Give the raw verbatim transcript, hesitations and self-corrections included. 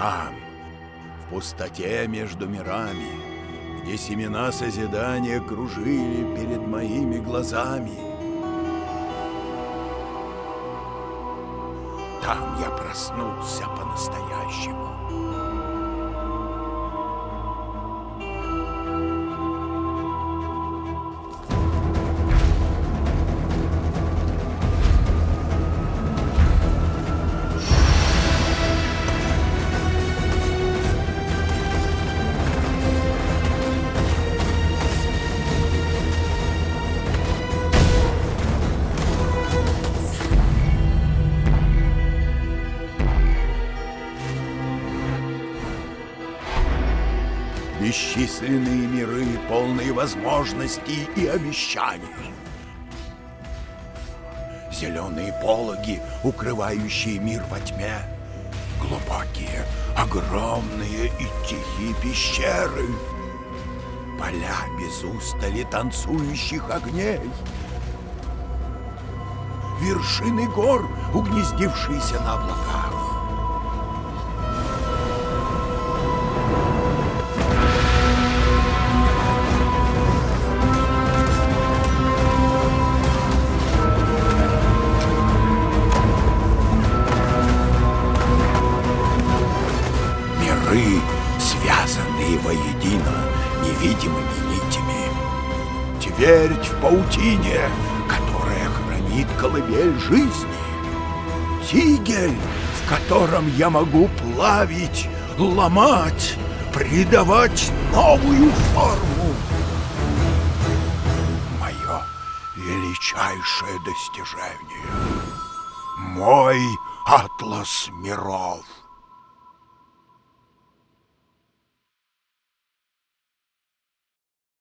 Там, в пустоте между мирами, где семена созидания кружили перед моими глазами, там я проснулся по-настоящему. Бесчисленные миры, полные возможностей и обещаний. Зеленые пологи, укрывающие мир во тьме. Глубокие, огромные и тихие пещеры. Поля без устали танцующих огней. Вершины гор, угнездившиеся на облаках. Связанные воедино невидимыми нитями. Твердь в паутине, которая хранит колыбель жизни. Тигель, в котором я могу плавить, ломать, придавать новую форму. Мое величайшее достижение. Мой атлас миров.